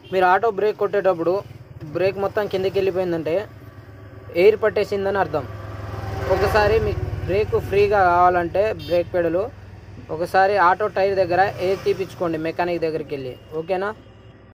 మీరు auto break కొట్టేటప్పుడు break మొత్తం కిందకి వెళ్ళిపోయిందంటే ఎయిర్ పట్టేసిందని అర్థం. ఒకసారి మీకు బ్రేక్ ఫ్రీగా కావాలంటే బ్రేక్ పెడలు ఒకసారి ఆటో టైర్ దగ్గర ఎయిర్ తీపించుకోండి మెకానిక్ దగ్గరికి వెళ్ళి. ఓకేనా?